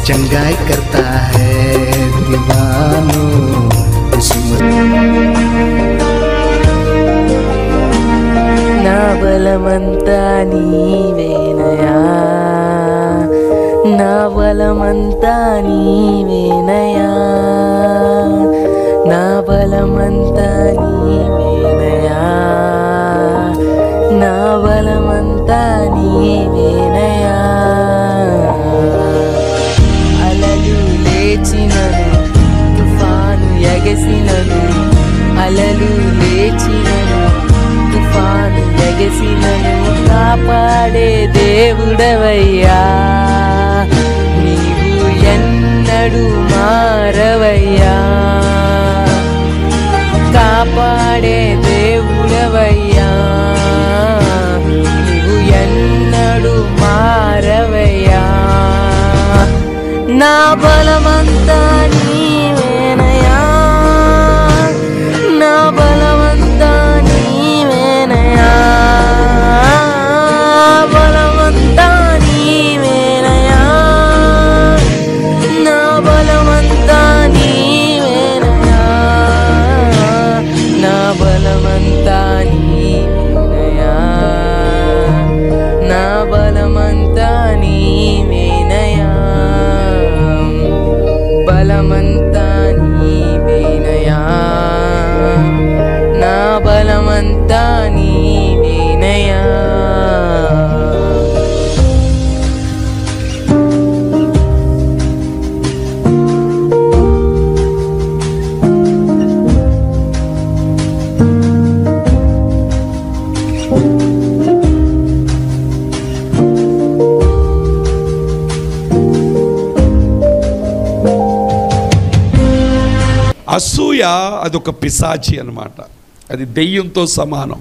चंगाई करता है दीवानों నా బలమంతా నీవేనయా, నా బలమంతా నీవేనయా, నా బలమంతా నీవేనయా, నా బలమంతా నీవేనయా. అలలు లేచినను, తుఫాను ఎగసినను, అలలు లేచినను, తుఫాను ఎగసినను, కాపాడే దేవుడవయ్యా, నీవు ఎన్నడూ మారవయ్యా, కాపాడే దేవుడవయ్యా, నీవు ఎన్నడూ మారవయ్యా. నా బలమంతా నీవేనయా, నా బలమంతా నీవేనయా, బలమంతా నీవేనయా, నా బలమంతా నీవేనయా, నా బలమంతా నీవేనయా, నా బలమంతా నీవేనయా, బలమంతా నీవేనయా, నా బలమంతా నీవేనయా. అసూయ అదొక పిశాచి అన్నమాట. అది దెయ్యంతో సమానం.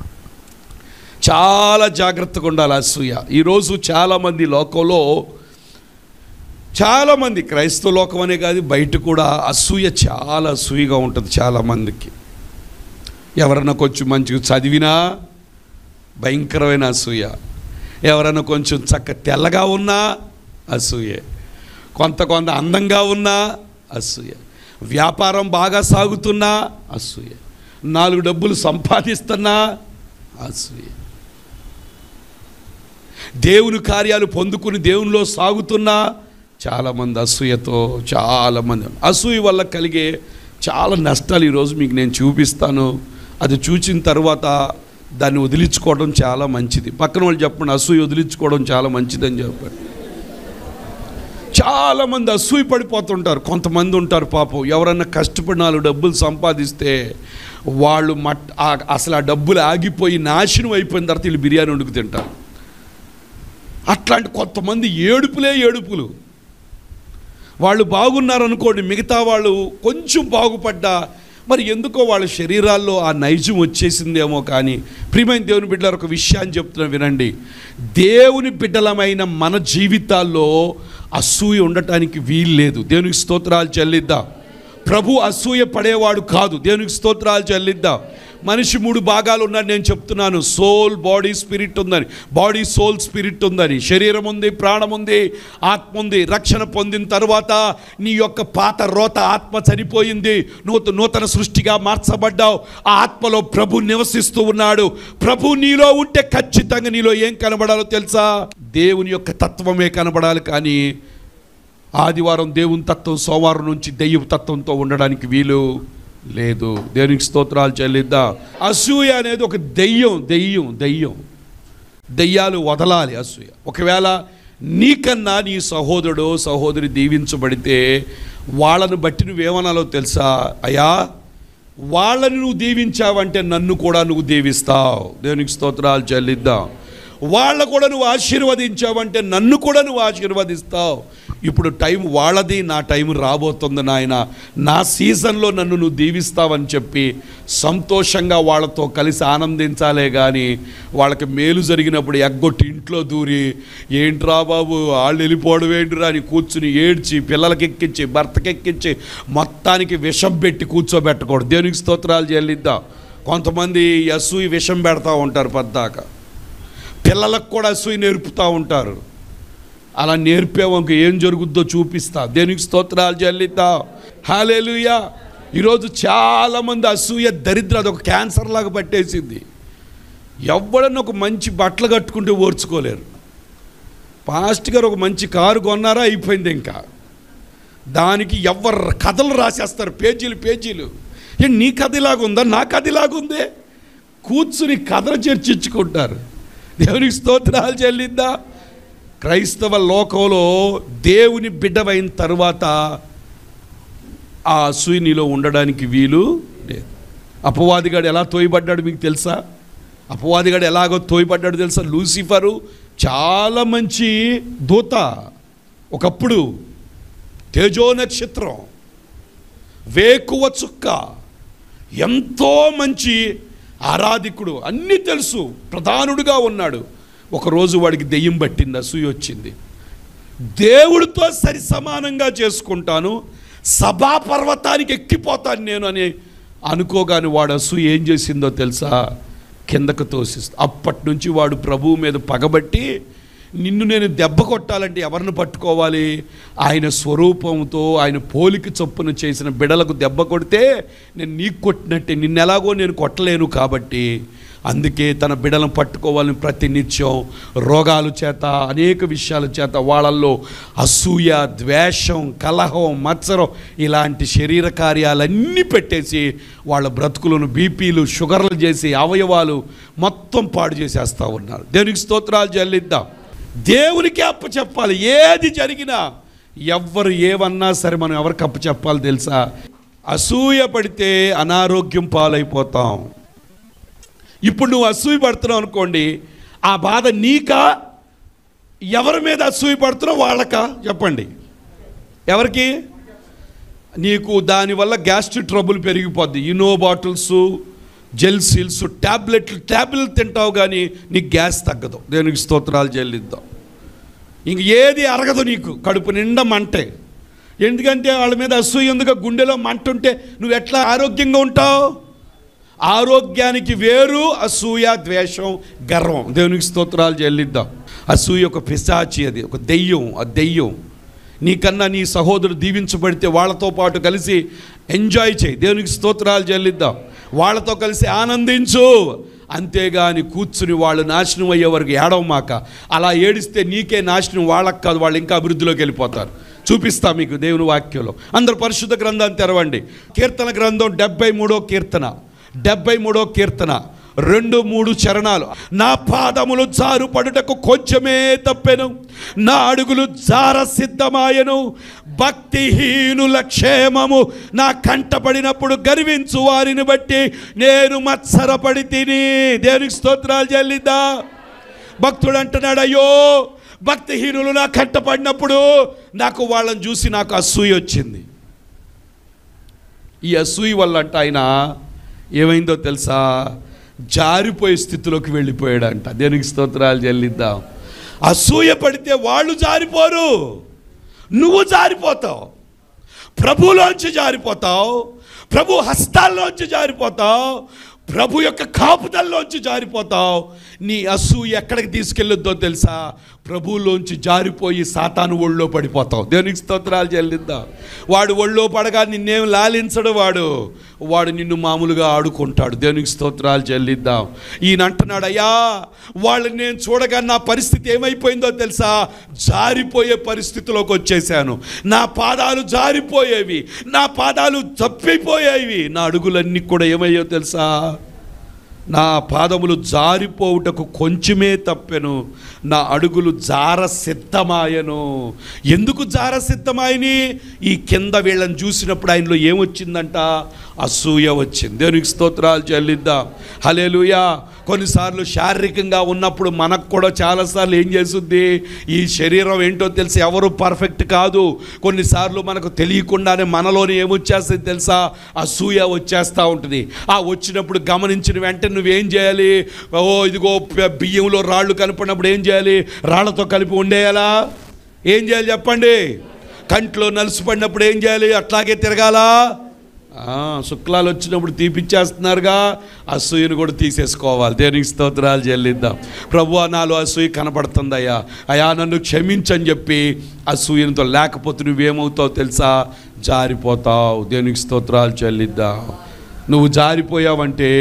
చాలా జాగ్రత్తగా ఉండాలి అసూయ. ఈరోజు చాలామంది లోకంలో, చాలామంది క్రైస్తవ లోకం అనే కాదు, బయట కూడా అసూయ చాలా అసూయగా ఉంటుంది చాలామందికి. ఎవరన్నా కొంచెం మంచిగా చదివినా భయంకరమైన అసూయ, ఎవరైనా కొంచెం తెల్లగా ఉన్నా అసూయే, కొంత అందంగా ఉన్నా అసూయ, వ్యాపారం బాగా సాగుతున్నా అసూయ, 4 డబ్బులు సంపాదిస్తున్నా అసూయ, దేవుని కార్యాలు పొందుకుని దేవునిలో సాగుతున్నా చాలామంది అసూయతో, చాలామంది అసూయ వల్ల కలిగే చాలా నష్టాలు ఈరోజు మీకు నేను చూపిస్తాను. అది చూసిన తర్వాత దాన్ని వదిలించుకోవడం చాలా మంచిది. పక్కన వాళ్ళు చెప్పండి, అసూయ వదిలించుకోవడం చాలా మంచిదని చెప్పండి. చాలామంది అసూయ పడిపోతుంటారు. కొంతమంది ఉంటారు పాపం, ఎవరన్నా కష్టపడి 4 డబ్బులు సంపాదిస్తే వాళ్ళు అసలు ఆ డబ్బులు ఆగిపోయి నాశనం అయిపోయిన తర్వాత వీళ్ళు బిర్యానీ వండుకు తింటారు. అట్లాంటి కొంతమంది ఏడుపులు. వాళ్ళు బాగున్నారనుకోండి, మిగతా వాళ్ళు కొంచెం బాగుపడ్డా మరి ఎందుకో వాళ్ళ శరీరాల్లో ఆ నైజం వచ్చేసిందేమో. కానీ ప్రియమైన దేవుని బిడ్డలారా, ఒక విషయాన్ని చెప్తున్నా వినండి. దేవుని బిడ్డలమైన మన జీవితాల్లో అసూయ ఉండటానికి వీలు లేదు. దేవునికి స్తోత్రాలు చెల్లిద్దాం. ప్రభు అసూయ పడేవాడు కాదు. దేవునికి స్తోత్రాలు చెల్లిద్దాం. మనిషి 3 భాగాలు ఉన్నాడు నేను చెప్తున్నాను. సోల్, బాడీ, స్పిరిట్ ఉందని. బాడీ, సోల్, స్పిరిట్ ఉందని. శరీరం ఉంది, ప్రాణం ఉంది, ఆత్మ ఉంది. రక్షణ పొందిన తర్వాత నీ యొక్క పాత రోత ఆత్మ చనిపోయింది, నూతన సృష్టిగా మార్చబడ్డావు. ఆ ఆత్మలో ప్రభు నివసిస్తూ ఉన్నాడు. ప్రభు నీలో ఉంటే ఖచ్చితంగా నీలో ఏం కనబడాలో తెలుసా? దేవుని యొక్క తత్వమే కనబడాలి. కానీ ఆదివారం దేవుని తత్వం, సోమవారం నుంచి దెయ్యపు తత్వంతో ఉండడానికి వీలు లేదు. దేవునికి స్తోత్రాలు చెల్లిద్దాం. అసూయ అనేది ఒక దెయ్యాలు వదలాలి అసూయ. ఒకవేళ నీకన్నా నీ సహోదరుడు సహోదరి దీవించబడితే వాళ్ళను బట్టి నువ్వేమనాలో తెలుసా? అయ్యా, వాళ్ళని నువ్వు దీవించావంటే నన్ను కూడా నువ్వు దీవిస్తావు. దేవునికి స్తోత్రాలు చెల్లిద్దాం. వాళ్ళ కూడా నువ్వు ఆశీర్వదించావంటే నన్ను కూడా నువ్వు ఆశీర్వదిస్తావు. ఇప్పుడు టైం వాళ్ళది, నా టైం రాబోతుంది నాయన, నా సీజన్లో నన్ను నువ్వు దీవిస్తావని చెప్పి సంతోషంగా వాళ్ళతో కలిసి ఆనందించాలే. కానీ వాళ్ళకి మేలు జరిగినప్పుడు ఎగ్గొట్టి ఇంట్లో దూరి, ఏంట్రా బాబు వాళ్ళు వెళ్ళిపోవడం ఏంటిరా అని కూర్చుని ఏడ్చి, పిల్లలకి ఎక్కించి, భర్తకి ఎక్కించి, మొత్తానికి విషం పెట్టి కూర్చోబెట్టకూడదు. దేవునికి స్తోత్రాలు చెల్లిద్దాం. కొంతమంది అసూయ విషం పెడతా ఉంటారు, పద్దాక పిల్లలకు కూడా అసూయ నేర్పుతూ ఉంటారు. అలా నేర్పావు ఇంక ఏం జరుగుద్దో చూపిస్తా. దేనికి స్తోత్రాలు చెల్లిద్దాం. హల్లెలూయా. ఈరోజు చాలామంది అసూయ దరిద్రం అదొక క్యాన్సర్ లాగా పట్టేసింది. ఎవడన్నా ఒక మంచి బట్టలు కట్టుకుంటే ఓర్చుకోలేరు. పాస్ట్ గారు ఒక మంచి కారు కొన్నారా అయిపోయింది. ఇంకా దానికి ఎవరు కథలు రాసేస్తారు, పేజీలు పేజీలు. నీ కథ ఇలాగుందా, నా కథ ఇలాగుందే, కూర్చుని కథలు చర్చించుకుంటారు. దేవునికి స్తోత్రాలు చెల్లిద్దా. క్రైస్తవ లోకంలో దేవుని బిడ్డవైన తరువాత ఆ అసూయ నీలో ఉండడానికి వీలు లేదు. అపవాదిగాడు ఎలా తోయబడ్డాడు మీకు తెలుసా? అపవాదిగాడు ఎలాగో తోయబడ్డాడు తెలుసా? లూసిఫరు చాలా మంచి దూత, ఒకప్పుడు తేజో నక్షత్రం, వేకువ చుక్క, ఎంతో మంచి ఆరాధికుడు, అన్నీ తెలుసు, ప్రధానుడిగా ఉన్నాడు. ఒకరోజు వాడికి దెయ్యం పట్టింది, అసూయ వచ్చింది. దేవుడితో సరి సమానంగా చేసుకుంటాను, సభాపర్వతానికి ఎక్కిపోతాను నేను అని అనుకోగాని వాడు అసూయ ఏం చేసిందో తెలుసా? కిందకు తోసిస్తా. అప్పటి నుంచి వాడు ప్రభువు మీద పగబట్టి, నిన్ను నేను దెబ్బ కొట్టాలంటే ఎవరిని పట్టుకోవాలి? ఆయన స్వరూపంతో ఆయన పోలిక చొప్పున చేసిన బిడలకు దెబ్బ కొడితే నేను నీకు కొట్టినట్టే, నిన్నెలాగో నేను కొట్టలేను. కాబట్టి అందుకే తన బిడలను పట్టుకోవాలని ప్రతినిత్యం రోగాల చేత, అనేక విషయాల చేత వాళ్ళల్లో అసూయ, ద్వేషం, కలహం, మత్సరం ఇలాంటి శరీర కార్యాలన్నీ పెట్టేసి వాళ్ళ బ్రతుకులను బీపీలు, షుగర్లు చేసి అవయవాలు మొత్తం పాడు చేసేస్తూ ఉన్నారు. దేవునికి స్తోత్రాలు చెల్లిద్దాం. దేవునికి అప్పచెప్పాలి. ఏది జరిగినా, ఎవ్వరు ఏమన్నా సరే మనం ఎవరికి అప్పచెప్పాలి తెలుసా? అసూయ పడితే అనారోగ్యం పాలైపోతాం. ఇప్పుడు నువ్వు అసూయ పడుతున్నావు అనుకోండి, ఆ బాధ నీకా, ఎవరి మీద అసూయ పడుతున్నావు వాళ్ళకా? చెప్పండి, ఎవరికి? నీకు దానివల్ల గ్యాస్ట్రిక్ ట్రబుల్ పెరిగిపోద్ది. ఇనో బాటిల్స్, జెల్సిల్స్, ట్యాబ్లెట్లు తింటావు కానీ నీకు గ్యాస్ తగ్గదు. దేవునికి స్తోత్రాలు చెల్లిద్దాం. ఇంక ఏది అరగదు నీకు, కడుపు నిండా మంటే. ఎందుకంటే వాళ్ళ మీద అసూయ ఉందిగా, గుండెలో మంట ఉంటే నువ్వు ఎట్లా ఆరోగ్యంగా ఉంటావు? ఆరోగ్యానికి వేరు అసూయ, ద్వేషం, గర్వం. దేవునికి స్తోత్రాలు చెల్లిద్దాం. అసూయ ఒక పిశాచి, అది ఒక దెయ్యం. ఆ దెయ్యం నీకన్నా నీ సహోదరుడు దీవించబడితే వాళ్ళతో పాటు కలిసి ఎంజాయ్ చేయి. దేవునికి స్తోత్రాలు చెల్లిద్దాం. వాళ్ళతో కలిసి ఆనందించు. అంతేగాని కూర్చుని వాళ్ళు నాశనం అయ్యే వరకు ఏడవమాక. అలా ఏడిస్తే నీకే నాశనం, వాళ్ళకి కాదు, వాళ్ళు ఇంకా అభివృద్ధిలోకి వెళ్ళిపోతారు. చూపిస్తా మీకు దేవుని వాక్యంలో. అందరూ పరిశుద్ధ గ్రంథాన్ని తెరవండి. కీర్తన గ్రంథం 73వ కీర్తన, 73వ కీర్తన 2-3 చరణాలు. నా పాదములు జారు పడుటకు కొంచెమే తప్పెను, నా అడుగులు జార సిద్ధమాయను. భక్తిహీనుల క్షేమము నా కంటపడినప్పుడు గర్వించు వారిని బట్టి నేను మత్సరపడి తిని. దేవునికి స్తోత్రాలు చెల్లిద్దా. భక్తుడు అంటున్నాడు, అయ్యో భక్తిహీనులు నా కంటపడినప్పుడు నాకు వాళ్ళని చూసి నాకు అసూయ వచ్చింది. ఈ అసూయ వల్ల అంట ఆయన ఏమైందో తెలుసా? జారిపోయే స్థితిలోకి వెళ్ళిపోయాడంట. దేవునికి స్తోత్రాలు చెల్లిద్దాం. అసూయ పడితే వాళ్ళు జారిపోరు, నువ్వు జారిపోతావు. ప్రభులోంచి జారిపోతావు, ప్రభు హస్తాల్లోంచి జారిపోతావు, ప్రభు యొక్క కాపుదల్లోంచి జారిపోతావు. నీ అసూయ ఎక్కడికి తీసుకెళ్ళొద్దో తెలుసా? ప్రభువులోంచి జారిపోయి సాతాను ఒళ్ళో పడిపోతావు. దేవునికి స్తోత్రాలు చెల్లిద్దాం. వాడు ఒళ్ళో పడగా నిన్నేం లాలించడు, వాడు నిన్ను మామూలుగా ఆడుకుంటాడు. దేవునికి స్తోత్రాలు చెల్లిద్దాం. ఈయన అంటున్నాడు, అయ్యా వాళ్ళని నేను చూడగా నా పరిస్థితి ఏమైపోయిందో తెలుసా? జారిపోయే పరిస్థితిలోకి వచ్చేసాను. నా పాదాలు జారిపోయేవి, నా పాదాలు తప్పిపోయేవి, నా అడుగులన్నీ కూడా ఏమయ్యో తెలుసా? నా పాదములు జారిపోవుటకు కొంచెమే తప్పెను, నా అడుగులు జార సిద్ధమాయను. ఎందుకు జార సిద్ధమాయని? ఈ కింద వీళ్ళని చూసినప్పుడు ఆయనలో ఏమొచ్చిందంట? అసూయ వచ్చింది. దేవునికి స్తోత్రాలు చెల్లిద్దాం. హల్లెలూయా. కొన్నిసార్లు శారీరకంగా ఉన్నప్పుడు మనకు కూడా చాలాసార్లు ఏం చేస్తుంది? ఈ శరీరం ఏంటో తెలిసి ఎవరు పర్ఫెక్ట్ కాదు. కొన్నిసార్లు మనకు తెలియకుండానే మనలోనే ఏమొచ్చేస్తుంది తెలుసా? అసూయ వచ్చేస్తూ ఉంటుంది. ఆ వచ్చినప్పుడు గమనించిన వెంటనే నువ్వేం చేయాలి? ఇదిగో బియ్యంలో రాళ్ళు కనపడినప్పుడు ఏం చేయాలి? రాళ్లతో కలిపి ఉండేయాలా? ఏం చేయాలి చెప్పండి? కంట్లో నలుసు పడినప్పుడు ఏం చేయాలి? అట్లాగే తిరగాలా? శుక్లాలు వచ్చినప్పుడు తీపిచ్చేస్తున్నారుగా, అసూయను కూడా తీసేసుకోవాలి. దేనికి స్తోత్రాలు చెల్లిద్దాం. ప్రభువా నాలో అసూయ కనపడుతుందయ్యా, అయ్యా నన్ను క్షమించని చెప్పి అసూయతో, లేకపోతే నువ్వేమవుతావు తెలుసా? జారిపోతావు. దేనికి స్తోత్రాలు చెల్లిద్దాం. నువ్వు జారిపోయావంటే,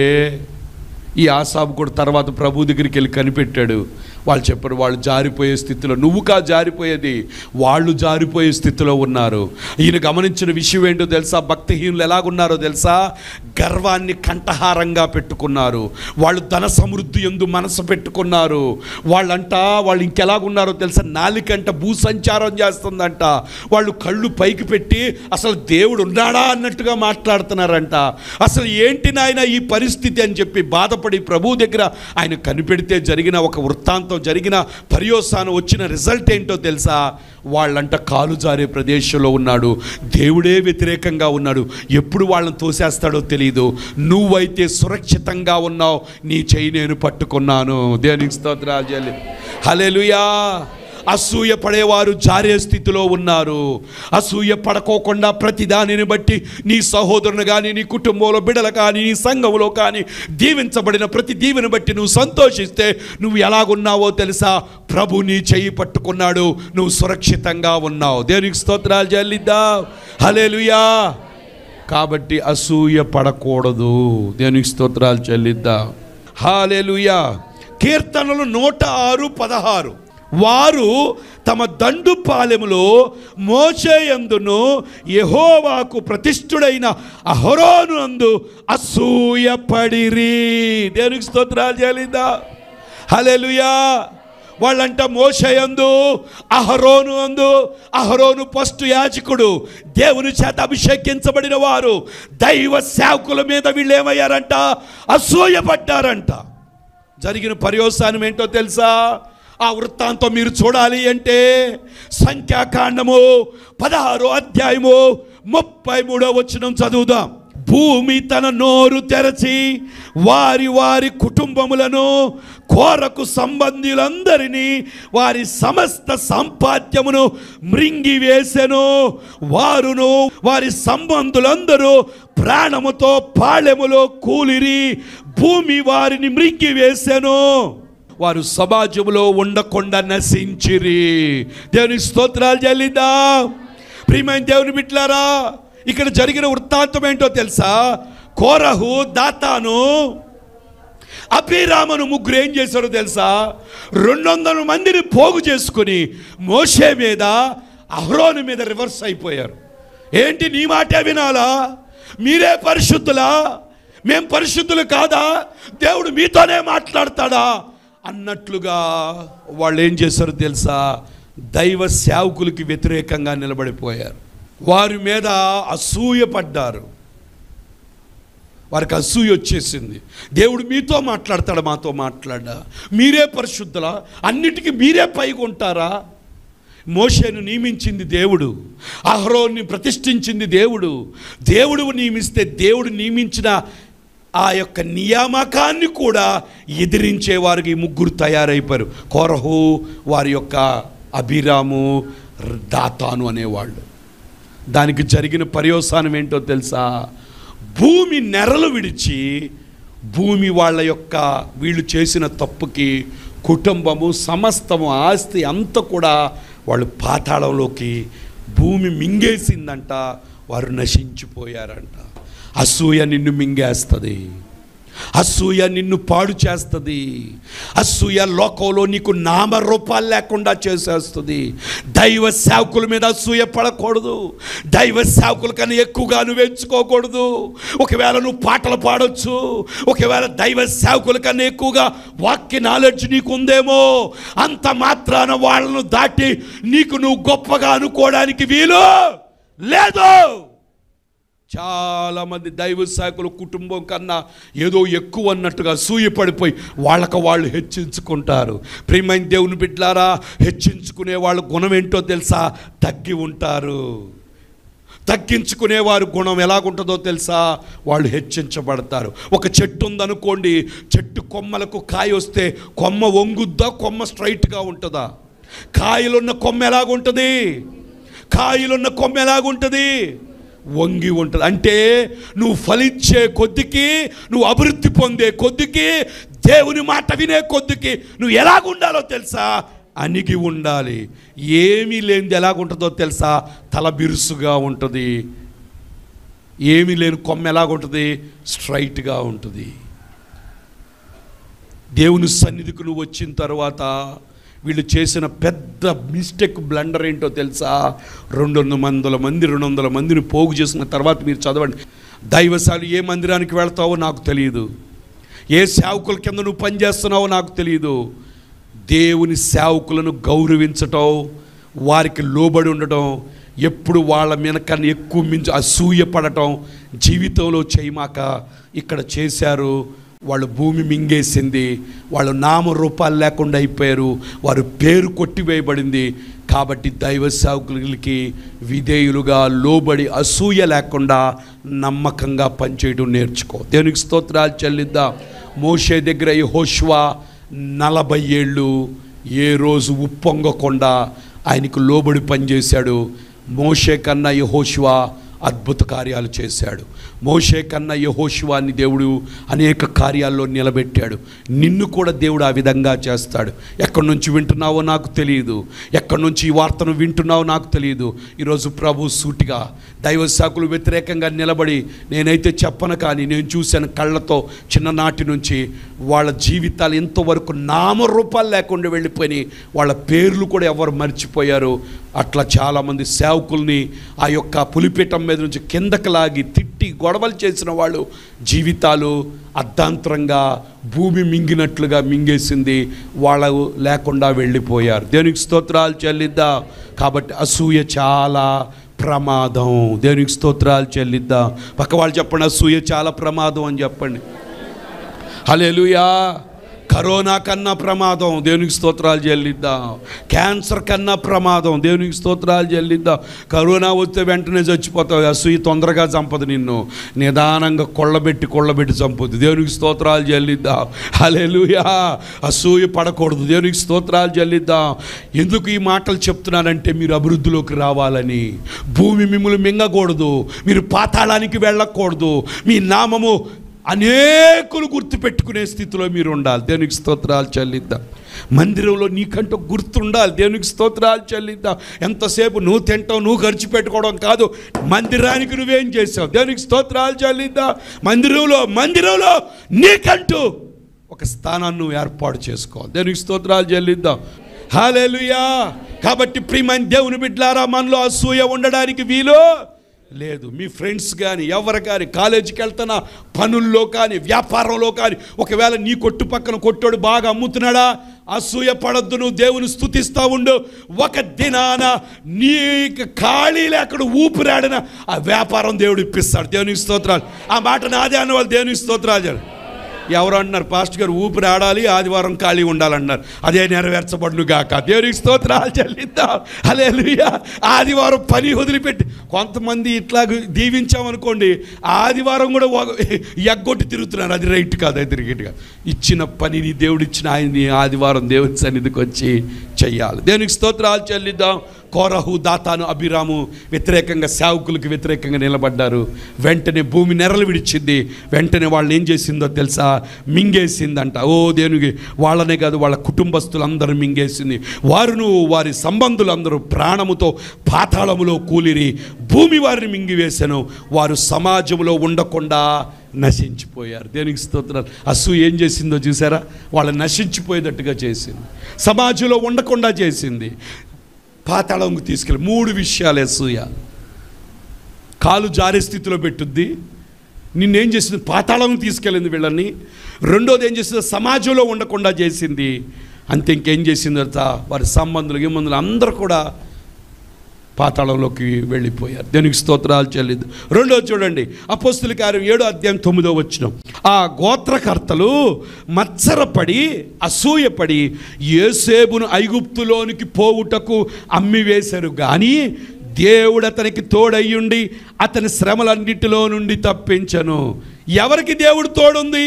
ఈ ఆసాబు కూడా తర్వాత ప్రభు దగ్గరికి వెళ్ళి కనిపెట్టాడు. వాళ్ళు చెప్పారు, వాళ్ళు జారిపోయే స్థితిలో, నువ్వు కా జారిపోయేది, వాళ్ళు జారిపోయే స్థితిలో ఉన్నారు. ఈయన గమనించిన విషయం ఏంటో తెలుసా? భక్తిహీనులు ఎలాగున్నారో తెలుసా? గర్వాన్ని కంఠహారంగా పెట్టుకున్నారు. వాళ్ళు ధన సమృద్ధి యందు మనసు పెట్టుకున్నారు. వాళ్ళు ఇంకెలాగున్నారో తెలుసా? నాలికంట భూసంచారం చేస్తుందంట. వాళ్ళు కళ్ళు పైకి పెట్టి అసలు దేవుడు ఉన్నాడా అన్నట్టుగా మాట్లాడుతున్నారంట. అసలు ఏంటి నాయన ఈ పరిస్థితి అని చెప్పి బాధపడి ప్రభు దగ్గర ఆయన కనిపెడితే జరిగిన ఒక వృత్తాంతం, జరిగిన పర్యోసానం, వచ్చిన రిజల్ట్ ఏంటో తెలుసా? వాళ్ళంట కాలు జారే ప్రదేశంలో ఉన్నాడు. దేవుడే వ్యతిరేకంగా ఉన్నాడు. ఎప్పుడు వాళ్ళని తోసేస్తాడో తెలియదు. నువ్వైతే సురక్షితంగా ఉన్నావు, నీ చెయ్యి నేను పట్టుకున్నాను. దేవునికి స్తోత్రాలు చేయాలి. హల్లెలూయా. అసూయ పడేవారు జారే స్థితిలో ఉన్నారు. అసూయ పడుకోకుండా ప్రతి దానిని బట్టి నీ సహోదరుని కానీ, నీ కుటుంబంలో బిడ్డలు కానీ, నీ సంఘంలో కానీ దీవించబడిన ప్రతి దీవెని బట్టి నువ్వు సంతోషిస్తే నువ్వు ఎలాగున్నావో తెలుసా? ప్రభు నీ చెయ్యి పట్టుకున్నాడు, నువ్వు సురక్షితంగా ఉన్నావు. దేవునికి స్తోత్రాలు చెల్లిద్దాం. హల్లెలూయా. కాబట్టి అసూయ పడకూడదు. దేవునికి స్తోత్రాలు చెల్లిద్దాం. హల్లెలూయా. కీర్తనలు 106:16. వారు తమ దండు పాలెములో మోషేయందును యెహోవాకు ప్రతిష్ఠుడైన అహరోను అందు అసూయపడిరి. దేవునికి స్తోత్రాలు చెల్లిద్దా. హల్లెలూయా. వాళ్ళంట మోషేయందు, అహరోను అందు. అహరోను ఫస్ట్ యాజకుడు, దేవుని చేత అభిషేకించబడిన వారు. దైవ సేవకుల మీద వీళ్ళు ఏమయ్యారంట? అసూయపడ్డారంట. జరిగిన పర్యోసానం ఏంటో తెలుసా? ఆ వృత్తాంతం మీరు చూడాలి అంటే సంఖ్యాకాండము 16వ అధ్యాయము 33వ వచనం చదువుదాం. భూమి తన నోరు తెరచి వారి వారి కుటుంబములను, కోరకు సంబంధులందరినీ, వారి సమస్త సంపాద్యమును మృంగివేసెను. వారును వారి సంబంధులందరూ ప్రాణముతో పాళెములో కూలిరి. భూమి వారిని మృంగివేసెను. వారు సమాజంలో ఉండకుండా నశించిరి. దేవునికి స్తోత్రాలు చెల్లిద్దాం. ప్రియమైన దేవుని బిడ్డలారా, ఇక్కడ జరిగిన వృత్తాంతం ఏంటో తెలుసా? కోరహు, దాతాను, అబీరామును ముగ్గురు ఏం చేశారో తెలుసా? 200 మందిని పోగు చేసుకుని మోషే మీద, అహరోను మీద రివర్స్ అయిపోయారు. ఏంటి, నీ మాటే వినాలా? మీరే పరిశుద్ధులా? మేం పరిశుద్ధులు కాదా? దేవుడు మీతోనే మాట్లాడతాడా అన్నట్లుగా వాళ్ళు ఏం చేశారో తెలుసా? దైవ సేవకులకి వ్యతిరేకంగా నిలబడిపోయారు. వారి మీద అసూయ పడ్డారు. వారికి అసూయ వచ్చేసింది. దేవుడు మీతో మాట్లాడతాడా? మాతో మాట్లాడా? మీరే పరిశుద్ధులా? అన్నిటికీ మీరే పైకి ఉంటారా? మోషేను నియమించింది దేవుడు, అహరోన్ని ప్రతిష్ఠించింది దేవుడు. దేవుడు నియమిస్తే దేవుడు నియమించిన ఆ యొక్క నియామకాన్ని కూడా ఎదిరించేవారికి ముగ్గురు తయారైపోయారు. కోరహు, వారి యొక్క అబీరాము, దాతాను అనేవాళ్ళు. దానికి జరిగిన పర్యోసానం ఏంటో తెలుసా? భూమి నెరలు విడిచి, భూమి వాళ్ళ యొక్క వీళ్ళు చేసిన తప్పుకి కుటుంబము, సమస్తము, ఆస్తి అంతా కూడా వాళ్ళు పాతాళంలోకి భూమి మింగేసిందంట. వారు నశించిపోయారంట. అసూయ నిన్ను మింగేస్తుంది. అసూయ నిన్ను పాడు చేస్తుంది. అసూయ లోకంలో నీకు నామరూపాలు లేకుండా చేసేస్తుంది. దైవ సేవకుల మీద అసూయ పడకూడదు. దైవ సేవకుల కన్నా ఎక్కువగా నువ్వు ఎంచుకోకూడదు. ఒకవేళ నువ్వు పాటలు పాడొచ్చు, ఒకవేళ దైవ సేవకుల కన్నా ఎక్కువగా వాక్య నాలెడ్జ్ నీకు ఉందేమో, అంత మాత్రాన వాళ్ళను దాటి నీకు నువ్వు గొప్పగా అనుకోవడానికి వీలు లేదు. చాలామంది దైవ సేవకులు కుటుంబం కన్నా ఏదో ఎక్కువ అన్నట్టుగా అసూయపడిపోయి వాళ్ళకు వాళ్ళు హెచ్చించుకుంటారు. ప్రియమైన దేవుని బిడ్డలారా, హెచ్చించుకునే వాళ్ళ గుణం ఏంటో తెలుసా? తగ్గి ఉంటారు. తగ్గించుకునేవారు గుణం ఎలాగుంటుందో తెలుసా? వాళ్ళు హెచ్చించబడతారు. ఒక చెట్టు ఉందనుకోండి, చెట్టు కొమ్మలకు కాయ వస్తే కొమ్మ వంగుద్దా, కొమ్మ స్ట్రైట్గా ఉంటుందా? కాయలున్న కొమ్మ ఎలాగుంటుంది? కాయలున్న కొమ్మ ఎలాగుంటుంది? వంగి ఉంటుంది. అంటే నువ్వు ఫలించే కొద్దికి, నువ్వు అభివృద్ధి పొందే కొద్దికి, దేవుని మాట వినే కొద్దికి నువ్వు ఎలాగుండాలో తెలుసా? అణిగి ఉండాలి. ఏమీ లేనిది ఎలాగుంటుందో తెలుసా? తల బిరుసుగా ఉంటుంది. ఏమీ లేని కొమ్మ ఎలాగుంటుంది? స్ట్రైట్గా ఉంటుంది. దేవుని సన్నిధికి నువ్వు వచ్చిన తర్వాత వీళ్ళు చేసిన పెద్ద మిస్టేక్, బ్లండర్ ఏంటో తెలుసా? 200 మందిని పోగు చేసిన తర్వాత మీరు చదవండి. దైవశాలు ఏ మందిరానికి వెళ్తావో నాకు తెలియదు, ఏ సేవకుల కింద నువ్వు పనిచేస్తున్నావో నాకు తెలియదు. దేవుని సేవకులను గౌరవించటం, వారికి లోబడి ఉండటం, ఎప్పుడు వాళ్ళ మీదకన్నా ఎక్కువ మించి అసూయపడటం జీవితంలో చేయమాక. ఇక్కడ చేశారు. వాళ్ళు భూమి మింగేసింది, వాళ్ళు నామరూపాలు లేకుండా అయిపోయారు, వారు పేరు కొట్టివేయబడింది. కాబట్టి దైవ సేవకులకి విధేయులుగా లోబడి అసూయ లేకుండా నమ్మకంగా పనిచేయడం నేర్చుకో. దేవునికి స్తోత్రాలు చెల్లిద్దాం. మోషే దగ్గర యెహోషువ 40 ఏళ్ళు ఏ రోజు ఉప్పొంగకుండా ఆయనకు లోబడి పనిచేశాడు. మోషే కన్నా యెహోషువ అద్భుత కార్యాలు చేశాడు. మోషే కన్నా యెహోషువాని దేవుడు అనేక కార్యాల్లో నిలబెట్టాడు. నిన్ను కూడా దేవుడు ఆ విధంగా చేస్తాడు. ఎక్కడి నుంచి వింటున్నావో నాకు తెలియదు, ఎక్కడి నుంచి ఈ వార్తను వింటున్నావో నాకు తెలియదు. ఈరోజు ప్రభు సూటిగా దైవ సేవకులు వ్యతిరేకంగా నిలబడి, నేనైతే చెప్పను కానీ నేను చూశాను కళ్ళతో, చిన్ననాటి నుంచి వాళ్ళ జీవితాలు ఎంతవరకు నామరూపాలు లేకుండా వెళ్ళిపోయి, వాళ్ళ పేర్లు కూడా ఎవరు మర్చిపోయారు. అట్లా చాలామంది సేవకుల్ని ఆ యొక్క పులిపీఠం మీద నుంచి కిందకి లాగి తిట్టి గొడవలు చేసిన వాళ్ళు జీవితాలు అర్ధాంతరంగా భూమి మింగినట్లుగా మింగేసింది. వాళ్ళు లేకుండా వెళ్ళిపోయారు. దేవునికి స్తోత్రాలు చెల్లిద్దాం. కాబట్టి అసూయ చాలా ప్రమాదం. దేవునికి స్తోత్రాలు చెల్లిద్దాం. పక్క వాళ్ళు చెప్పండి, అసూయ చాలా ప్రమాదం అని చెప్పండి. హల్లెలూయా. కరోనా కన్నా ప్రమాదం. దేవునికి స్తోత్రాలు చెల్లిద్దాం. క్యాన్సర్ కన్నా ప్రమాదం. దేవునికి స్తోత్రాలు చెల్లిద్దాం. కరోనా వస్తే వెంటనే చచ్చిపోతావు. అసూయ తొందరగా చంపదు, నిన్ను నిదానంగా కొళ్ళబెట్టి చంపుద్ది. దేవునికి స్తోత్రాలు చెల్లిద్దాం. హల్లెలూయా. అసూయ పడకూడదు. దేవునికి స్తోత్రాలు చెల్లిద్దాం. ఎందుకు ఈ మాటలు చెప్తున్నానంటే మీరు అభివృద్ధిలోకి రావాలని. భూమి మిమ్మల్ని మింగకూడదు, మీరు పాతాళానికి వెళ్ళకూడదు. మీ నామము అనేకులు గుర్తుపెట్టుకునే స్థితిలో మీరు ఉండాలి. దేవునికి స్తోత్రాలు చెల్లిద్దాం. మందిరంలో నీకంటూ గుర్తుండాలి. దేవునికి స్తోత్రాలు చెల్లిద్దాం. ఎంతసేపు నువ్వు తింటావు, నువ్వు ఖర్చు పెట్టుకోవడం కాదు, మందిరానికి నువ్వేం చేసావు. దేవునికి స్తోత్రాలు చెల్లిద్దాం. మందిరంలో నీకంటూ ఒక స్థానాన్ని నువ్వు ఏర్పాటు చేసుకోవాలి. దేవునికి స్తోత్రాలు చెల్లిద్దాం. హల్లెలూయా. కాబట్టి ప్రియమైన దేవుని బిడ్డలారా, మనలో అసూయ ఉండడానికి వీలు లేదు. మీ ఫ్రెండ్స్ కానీ ఎవరు కానీ, కాలేజీకి వెళ్తున్నా, పనుల్లో కానీ, వ్యాపారంలో కానీ, ఒకవేళ నీ కొట్టు పక్కన కొట్టోడు బాగా అమ్ముతున్నాడా, అసూయ పడద్దు. నువ్వు దేవుని స్తుతిస్తూ ఉండు. ఒక దినాన నీకు ఖాళీ లేకుండా ఊపిరాడిన ఆ వ్యాపారం దేవుడు ఇప్పిస్తాడు. దేవునికి స్తోత్రాలు. ఆ మాట నాదే అన్న వాళ్ళు దేవునికి స్తోత్రాలు. ఎవరు అంటున్నారు, పాస్టర్ గారు ఊపిరి ఆడాలి, ఆదివారం ఖాళీ ఉండాలన్నారు. అదే నెరవేర్చబడును గాక. దేవునికి స్తోత్రాలు చెల్లిద్దాం. హల్లెలూయా. ఆదివారం పని వదిలిపెట్టి, కొంతమంది ఇట్లా దీవించామనుకోండి, ఆదివారం కూడా ఎగ్గొట్టి తిరుగుతున్నారు. అది రైట్ కాదు, అది రైట్గా. ఇచ్చిన పనిని దేవుడు ఇచ్చిన ఆయన్ని ఆదివారం దేవుని సన్నిధికి వచ్చి చెయ్యాలి. దేవునికి స్తోత్రాలు చెల్లిద్దాం. కోరహు, దాతాను, అభిరాము వ్యతిరేకంగా, సేవకులకు వ్యతిరేకంగా నిలబడ్డారు. వెంటనే భూమి నెరలు విడిచింది. వెంటనే వాళ్ళని ఏం చేసిందో తెలుసా? మింగేసిందంట. ఓ దేవునికి, వాళ్ళనే కాదు, వాళ్ళ కుటుంబస్తులందరూ మింగేసింది. వారును వారి సంబంధులందరూ ప్రాణముతో పాతాళములో కూలిరి. భూమి వారిని మింగివేశాను. వారు సమాజంలో ఉండకుండా నశించిపోయారు. దేనికి స్తోత్రాలు. అసూయ ఏం చేసిందో చూసారా? వాళ్ళని నశించిపోయేటట్టుగా చేసింది, సమాజంలో ఉండకుండా చేసింది, పాతాళంకు తీసుకెళ్ళి. 3 విషయాలు అసూయ. కాలు జారే స్థితిలో పెట్టుద్ది. నిన్నేం చేసింది? పాతాళం తీసుకెళ్ళింది వీళ్ళని. రెండోది ఏం చేసింది? సమాజంలో ఉండకుండా చేసింది. అంతే. ఇంకేం చేసింది తర్వాత? వారి సంబంధులు అందరూ కూడా పాతాళంలోకి వెళ్ళిపోయారు. దేనికి స్తోత్రాలు చెల్లిద్దు. రెండోది చూడండి, అపోస్తుల కార్యం 7:9 ఆ గోత్రకర్తలు మత్సరపడి అసూయపడి యోసేపును ఐగుప్తులోనికి పోవుటకు అమ్మివేశారు, కానీ దేవుడు అతనికి తోడయ్యుండి అతని శ్రమలన్నిటిలో నుండి తప్పించను. ఎవరికి దేవుడు తోడుంది?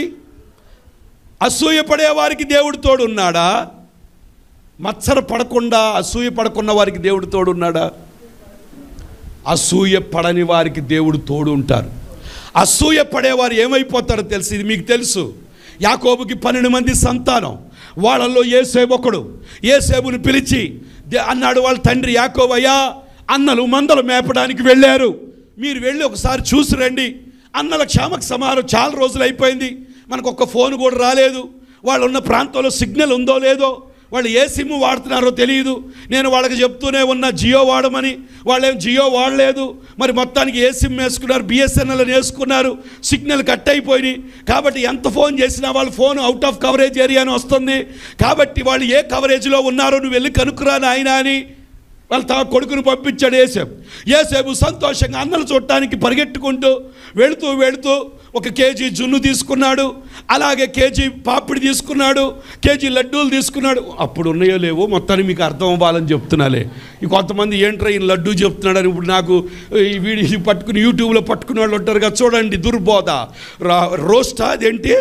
అసూయపడే వారికి దేవుడు తోడున్నాడా? మత్సర పడకుండా అసూయ పడకున్న వారికి దేవుడు తోడున్నాడా? అసూయ పడని వారికి దేవుడు తోడు ఉంటారు. అసూయ పడేవారు ఏమైపోతారో తెలుసు, ఇది మీకు తెలుసు. యాకోబుకి 12 మంది సంతానం, వాళ్ళల్లో యోసేపు ఒకడు. యోసేపును పిలిచి అన్నాడు వాళ్ళ తండ్రి యాకోబు, అయ్యా అన్నలు మందలు మేపడానికి వెళ్ళారు, మీరు వెళ్ళి ఒకసారి చూసి రండి. అన్నల క్షేమక సమాచారం చాలా రోజులు అయిపోయింది, మనకు ఒక్క ఫోన్ కూడా రాలేదు, వాళ్ళు ఉన్న ప్రాంతంలో సిగ్నల్ ఉందో లేదో, వాళ్ళు ఏ సిమ్ వాడుతున్నారో తెలియదు. నేను వాళ్ళకి చెప్తూనే ఉన్నా జియో వాడమని, వాళ్ళేం జియో వాడలేదు. మరి మొత్తానికి ఏ సిమ్ వేసుకున్నారు, బిఎస్ఎన్ఎల్ వేసుకున్నారు, సిగ్నల్ కట్ అయిపోయినాయి. కాబట్టి ఎంత ఫోన్ చేసినా వాళ్ళ phone out of coverage area అని వస్తుంది. కాబట్టి వాళ్ళు ఏ కవరేజ్లో ఉన్నారో నువ్వు వెళ్ళి కనుక్కురా నాయనా అని వాళ్ళ కొడుకును పంపించాడు యోసేపు సంతోషంగా అన్నలు చూడటానికి పరిగెట్టుకుంటూ వెళుతూ 1 కేజీ జున్ను తీసుకున్నాడు, అలాగే కేజీ పాపిడి తీసుకున్నాడు, కేజీ లడ్డూలు తీసుకున్నాడు. అప్పుడు ఉన్నాయో లేవో మొత్తానికి మీకు అర్థం అవ్వాలని చెప్తున్నాలే. కొంతమంది ఏంట్రా ఈ లడ్డూ చెప్తున్నాడని ఇప్పుడు నాకు ఈ వీడియో పట్టుకుని యూట్యూబ్లో పట్టుకునే వాళ్ళు ఉంటారు కదా, చూడండి దుర్బోధ రోస్టా అదేంటి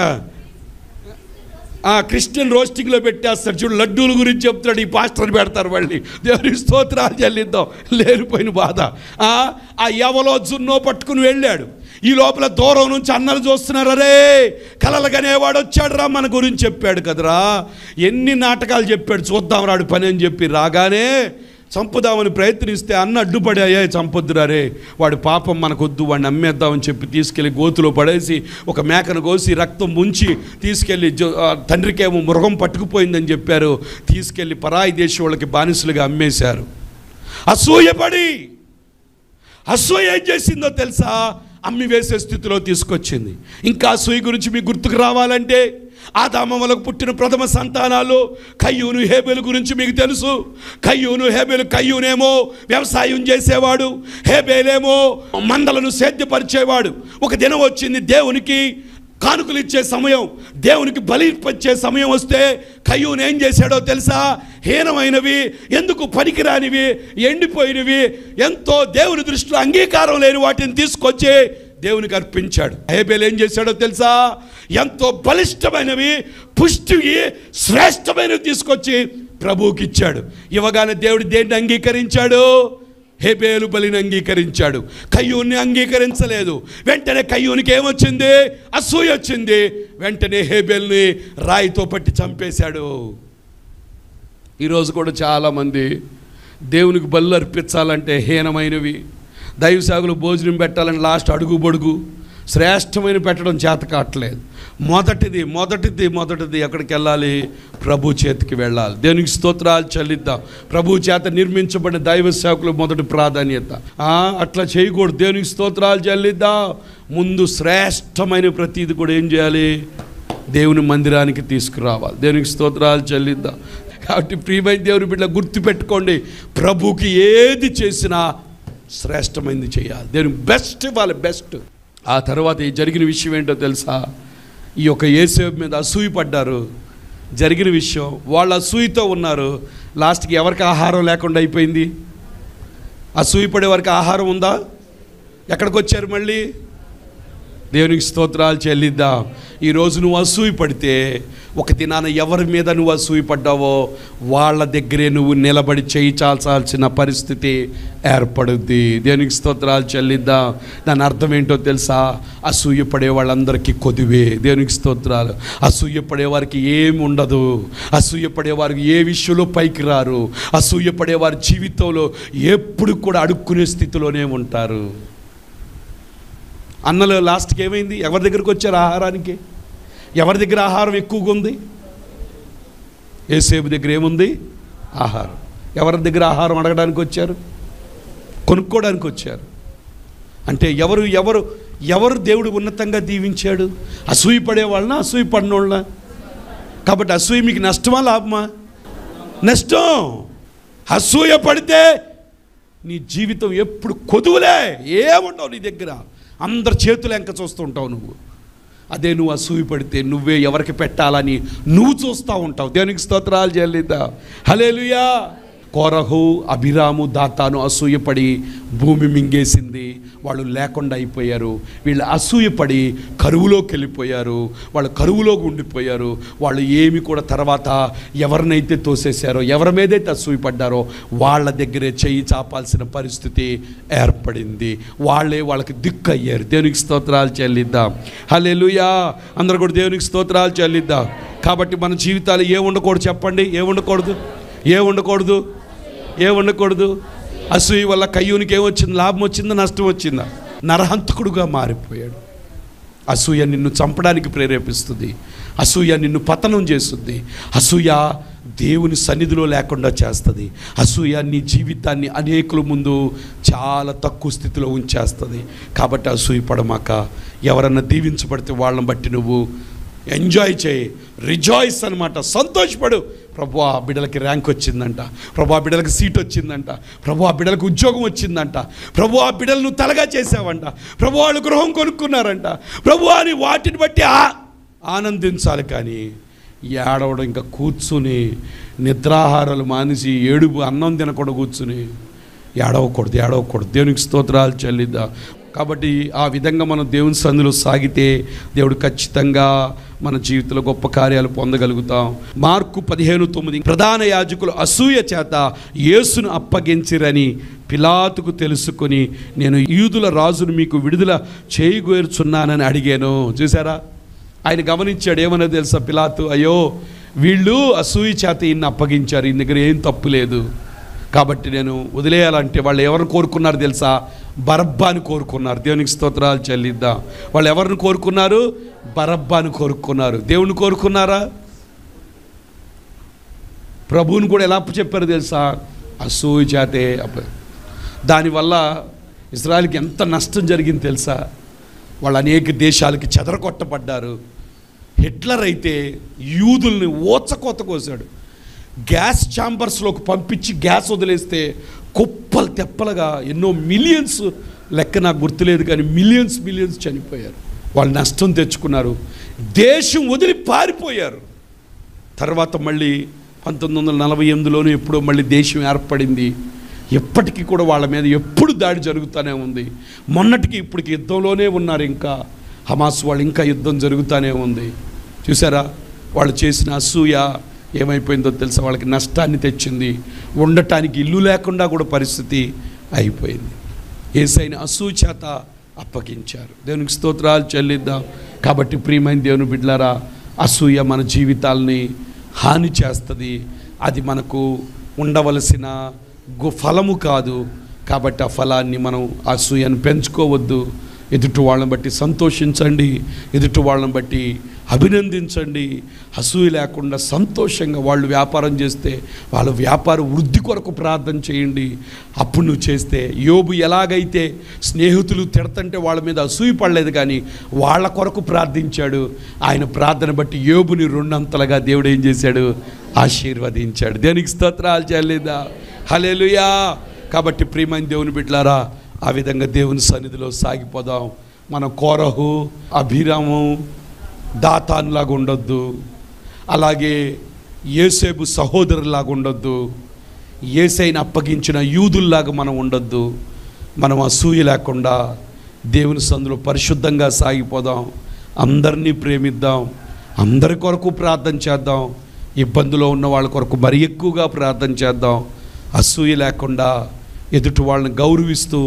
క్రిస్టియన్ రోస్టింగ్లో పెట్టేస్తాడు చూడు, లడ్డూల గురించి చెప్తాడు. ఈ పాస్టర్ని పెడతారు మళ్ళీ, దేవుని స్తోత్రాలు చెల్లిద్దాం, లేనిపోయిన బాధ. ఆ ఎవలో జున్నో పట్టుకుని వెళ్ళాడు. ఈ లోపల దూరం నుంచి అన్నలు చూస్తున్నారు, అరే కలలుగనేవాడు వచ్చాడు రా మన గురించి చెప్పాడు కదరా, ఎన్ని నాటకాలు చెప్పాడు, చూద్దాం రాడు పని అని చెప్పి రాగానే చంపుదామని ప్రయత్నిస్తే అన్న అడ్డుపడి, అయ్యా చంపొద్దురా రే, వాడి పాపం మనకొద్దు, వాడిని అమ్మేద్దామని చెప్పి తీసుకెళ్ళి గోతులో పడేసి ఒక మేకను కోసి రక్తం ముంచి తీసుకెళ్ళి తండ్రికేమో మృగం పట్టుకుపోయిందని చెప్పారు, తీసుకెళ్ళి పరాయి దేశం వాళ్ళకి బానిసలుగా అమ్మేశారు. అసూయ ఏం చేసిందో తెలుసా, అమ్మి వేసే స్థితిలో తీసుకొచ్చింది. ఇంకా అసూయ గురించి మీకు గుర్తుకు రావాలంటే ఆదాము వలకు పుట్టిన ప్రథమ సంతానాలు కయ్యూను హేబెలు గురించి మీకు తెలుసు. కయ్యూనేమో వ్యవసాయం చేసేవాడు, హేబెలేమో మందలను సేద్యపరిచేవాడు. ఒక దినం వచ్చింది, దేవునికి కానుకలు ఇచ్చే సమయం, దేవునికి బలి ఇచ్చే సమయం వస్తే కయ్యూను ఏం చేశాడో తెలుసా, హీనమైనవి, ఎందుకు పనికిరానివి, ఎండిపోయినవి, ఎంతో దేవుని దృష్టిలో అంగీకారం లేని వాటిని తీసుకొచ్చి దేవునికి అర్పించాడు. హేబెలు ఏం చేశాడో తెలుసా, ఎంతో బలిష్టమైనవి, పుష్టివి, శ్రేష్టమైనవి తీసుకొచ్చి ప్రభువుకి ఇచ్చాడు. ఇవ్వగానే దేవుడు దేన్ని అంగీకరించాడు, హేబెలు బలిని అంగీకరించాడు, కయ్యూన్ని అంగీకరించలేదు. వెంటనే కయ్యూనికి ఏమొచ్చింది, అసూయ వచ్చింది. వెంటనే హేబెల్ని రాయితో పట్టి చంపేశాడు. ఈరోజు కూడా చాలామంది దేవునికి బలు అర్పించాలంటే హీనమైనవి, దైవ సేవకులు భోజనం పెట్టాలని లాస్ట్ అడుగు పొడుగు శ్రేష్టమైన పెట్టడం చేత కావట్లేదు. మొదటిది ఎక్కడికి వెళ్ళాలి, ప్రభు చేతికి వెళ్ళాలి. దేవునికి స్తోత్రాలు చెల్లిద్దాం. ప్రభు చేత నిర్మించబడిన దైవ సేవకులు మొదటి ప్రాధాన్యత. అట్లా చేయకూడదు. దేవునికి స్తోత్రాలు చెల్లిద్దాం. ముందు శ్రేష్టమైన ప్రతిది కూడా ఏం చేయాలి, దేవుని మందిరానికి తీసుకురావాలి. దేవునికి స్తోత్రాలు చెల్లిద్దాం. కాబట్టి ప్రియమైన దేవుని బిడ్డ గుర్తుపెట్టుకోండి, ప్రభుకి ఏది చేసినా శ్రేష్టమైనది చేయాలి, దేవునికి బెస్ట్ ఇవ్వాలి, బెస్ట్. ఆ తర్వాత ఈ జరిగిన విషయం ఏంటో తెలుసా, ఈ యొక్క యోసేపు మీద అసూయ పడ్డారు. జరిగిన విషయం, వాళ్ళు అసూయతో ఉన్నారు. లాస్ట్కి ఎవరికి ఆహారం లేకుండా అయిపోయింది. అసూయ పడే వారికి ఆహారం ఉందా, ఎక్కడికి వచ్చారు మళ్ళీ, దేవునికి స్తోత్రాలు చెల్లిద్దాం. ఈరోజు నువ్వు అసూయ పడితే ఒక దినాన ఎవరి మీద నువ్వు అసూయ పడ్డావో వాళ్ళ దగ్గరే నువ్వు నిలబడి చేయి చాల్చాల్సిన పరిస్థితి ఏర్పడుద్ది. దేవునికి స్తోత్రాలు చెల్లిద్దాం. దాని అర్థం ఏంటో తెలుసా, అసూయ పడే వాళ్ళందరికీ కొద్దివే. దేవునికి స్తోత్రాలు. అసూయ పడేవారికి ఏమి ఉండదు, అసూయ పడేవారికి ఏ విషయంలో పైకి రారు, అసూయ పడేవారి జీవితంలో ఎప్పుడు కూడా అడుక్కునే స్థితిలోనే ఉంటారు. అన్నలు లాస్ట్కి ఏమైంది, ఎవరి దగ్గరికి వచ్చారు ఆహారానికి, ఎవరి దగ్గర ఆహారం ఎక్కువగా ఉంది, యోసేపు దగ్గర ఏముంది ఆహారం. ఎవరి దగ్గర ఆహారం అడగడానికి వచ్చారు, కొనుక్కోవడానికి వచ్చారు. అంటే ఎవరు దేవుడు ఉన్నతంగా దీవించాడు, అసూయ పడే వాళ్ళన అసూయ పడినోళ్ళ. కాబట్టి అసూయ మీకు నష్టమా లాభమా, నష్టం. అసూయ పడితే నీ జీవితం ఎప్పుడు కొదువులే, ఏముండవు నీ దగ్గర, అందరి చేతులు ఎంక చూస్తూ ఉంటావు నువ్వు. అదే నువ్వు అసూయ పడితే నువ్వే ఎవరికి పెట్టాలని నువ్వు చూస్తూ ఉంటావు. దేవునికి స్తోత్రాలు చెల్లిద్దాం. హల్లెలూయా. కోరహు, అభిరాము, దాతాను అసూయపడి భూమి మింగేసింది. వాళ్ళు లేకుండా అయిపోయారు. వీళ్ళు అసూయపడి కరువులోకి వెళ్ళిపోయారు. వాళ్ళు కరువులోకి ఉండిపోయారు. వాళ్ళు ఏమి కూడా తర్వాత ఎవరినైతే తోసేశారో, ఎవరి మీదైతే అసూయపడ్డారో వాళ్ళ దగ్గరే చెయ్యి చాపాల్సిన పరిస్థితి ఏర్పడింది. వాళ్ళకి దిక్కు అయ్యారు. దేవునికి స్తోత్రాలు చెల్లిద్దాం. హల్లెలూయా. అందరూ కూడా దేవునికి స్తోత్రాలు చెల్లిద్దాం. కాబట్టి మన జీవితాలు ఏముండకూడదు చెప్పండి? ఏముండకూడదు? అసూయ వల్ల కయ్యూనికి ఏమొచ్చింది? లాభం వచ్చిందా, నష్టం వచ్చిందా? నరహంతకుడుగా మారిపోయాడు. అసూయ నిన్ను చంపడానికి ప్రేరేపిస్తుంది. అసూయ నిన్ను పతనం చేస్తుంది. అసూయ దేవుని సన్నిధిలో లేకుండా చేస్తుంది. అసూయ నీ జీవితాన్ని అనేకుల ముందు చాలా తక్కువ స్థితిలో ఉంచేస్తుంది. కాబట్టి అసూయ పడమాక. ఎవరన్నా దీవించబడితే వాళ్ళని బట్టి నువ్వు ఎంజాయ్ చేయి, రిజాయిస్ అనమాట. సంతోషపడు. ప్రభు ఆ బిడ్డలకి ర్యాంక్ వచ్చిందంట, ప్రభు ఆ బిడ్డలకి సీట్ వచ్చిందంట, ప్రభు ఆ బిడ్డలకు ఉద్యోగం వచ్చిందంట, ప్రభు ఆ బిడ్డలు నువ్వు తలగా చేసావంట, ప్రభు వాళ్ళు గృహం కొనుక్కున్నారంట, ప్రభు అని వాటిని బట్టి ఆనందించాలి. కానీ ఏడవడం, ఇంకా కూర్చుని నిద్రాహారాలు మానేసి ఏడుపు అన్నం తినకుండా కూర్చుని ఏడవకూడదు. దేవునికి స్తోత్రాలు చెల్లిద్దాం. కాబట్టి ఆ విధంగా మనం దేవుని సన్నిధిలో సాగితే దేవుడు ఖచ్చితంగా మన జీవితంలో గొప్ప కార్యాలు పొందగలుగుతాం. మార్కు 15:9 ప్రధాన యాజకులు అసూయ చేత యేసును అప్పగించిరని పిలాతుకు తెలుసుకొని, నేను యూదుల రాజును మీకు విడుదల చేయగోరుచున్నానని అడిగాను. చూసారా, ఆయన గమనించాడు. ఏమన్నా తెలుసా పిలాతు? అయ్యో, వీళ్ళు అసూయ చేత ఈయన్ని అప్పగించారు, ఈయన దగ్గర ఏం తప్పు లేదు, కాబట్టి నేను వదిలేయాలంటే వాళ్ళు ఎవరిని కోరుకున్నారు తెలుసా? బరబ్బాని కోరుకున్నారు. దేవునికి స్తోత్రాలు చెల్లిద్దాం. వాళ్ళు ఎవరిని కోరుకున్నారు? బరబ్బాని కోరుకున్నారు. దేవుని కోరుకున్నారా? ప్రభువుని కూడా ఎలా చెప్పారు తెలుసా? అసూయ చేతే. దానివల్ల ఇశ్రాయేలుకి ఎంత నష్టం జరిగింది తెలుసా? వాళ్ళు అనేక దేశాలకి చెదరగొట్టబడ్డారు. హిట్లర్ అయితే యూదుల్ని ఓచకోత కోసాడు. గ్యాస్ ఛాంబర్స్లోకి పంపించి గ్యాస్ వదిలేస్తే కుప్పలు తెప్పలుగా ఎన్నో మిలియన్స్, లెక్క నాకు గుర్తులేదు కానీ మిలియన్స్ చనిపోయారు. వాళ్ళు నష్టం తెచ్చుకున్నారు, దేశం వదిలి పారిపోయారు. తర్వాత మళ్ళీ 1948లోనూ ఎప్పుడో మళ్ళీ దేశం ఏర్పడింది. ఎప్పటికీ కూడా వాళ్ళ మీద ఎప్పుడు దాడి జరుగుతూనే ఉంది. మొన్నటికి ఇప్పటికి యుద్ధంలోనే ఉన్నారు. ఇంకా హమాస్ వాళ్ళు ఇంకా యుద్ధం జరుగుతూనే ఉంది. చూసారా, వాళ్ళు చేసిన అసూయ ఏమైపోయిందో తెలుసా? వాళ్ళకి నష్టాన్ని తెచ్చింది. ఉండటానికి ఇల్లు లేకుండా కూడా పరిస్థితి అయిపోయింది. యేసయ్యని అసూయ చేత అప్పగించారు. దేవునికి స్తోత్రాలు చెల్లిద్దాం. కాబట్టి ప్రియమైన దేవుని బిడ్డలారా, అసూయ మన జీవితాలని హాని చేస్తుంది. అది మనకు ఉండవలసిన ఫలము కాదు. కాబట్టి ఆ ఫలాన్ని మనం అసూయను పెంచుకోవద్దు. ఎదుటి వాళ్ళని బట్టి సంతోషించండి, ఎదుటి వాళ్ళని బట్టి అభినందించండి. అసూయ లేకుండా సంతోషంగా వాళ్ళు వ్యాపారం చేస్తే వాళ్ళ వ్యాపార వృద్ధి కొరకు ప్రార్థన చేయండి. అప్పుడు నువ్వు చేస్తే, యోబు ఎలాగైతే స్నేహితులు తిడతంటే వాళ్ళ మీద అసూయ పడలేదు కానీ వాళ్ళ కొరకు ప్రార్థించాడు. ఆయన ప్రార్థన బట్టి యోబుని 2 అంతలుగా దేవుడు ఏం చేశాడు? ఆశీర్వదించాడు. దేనికి స్తోత్రాలు చెల్లిద్దాం. హల్లెలూయా. కాబట్టి ప్రియమైన దేవుని బిడ్డలారా, ఆ విధంగా దేవుని సన్నిధిలో సాగిపోదాం. మన కోరహు, అభిరాము, దాతాన్లాగా ఉండొద్దు. అలాగే యోసేపు సహోదరులాగా ఉండొద్దు. యేసయ్యని అప్పగించిన యూదుల్లాగా మనం ఉండొద్దు. మనం అసూయ లేకుండా దేవుని సన్నిధిలో పరిశుద్ధంగా సాగిపోదాం. అందరినీ ప్రేమిద్దాం. అందరి కొరకు ప్రార్థన చేద్దాం. ఇబ్బందులో ఉన్న వాళ్ళ కొరకు మరి ఎక్కువగా ప్రార్థన చేద్దాం. అసూయ లేకుండా ఎదుటి వాళ్ళని గౌరవిస్తూ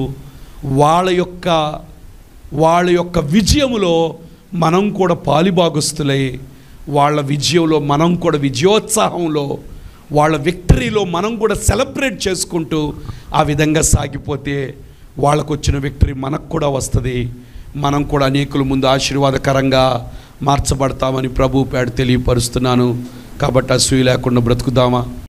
వాళ్ళ యొక్క విజయములో మనం కూడా పాలిభాగస్తులై, వాళ్ళ విజయంలో మనం కూడా, విజయోత్సాహంలో, వాళ్ళ విక్టరీలో మనం కూడా సెలబ్రేట్ చేసుకుంటూ ఆ విధంగా సాగిపోతే వాళ్ళకు వచ్చిన విక్టరీ మనకు కూడా వస్తుంది. మనం కూడా అనేకుల ముందు ఆశీర్వాదకరంగా మార్చబడతామని ప్రభు పేడ తెలియపరుస్తున్నాను. కాబట్టి అసూయ లేకుండా బ్రతుకుదామా?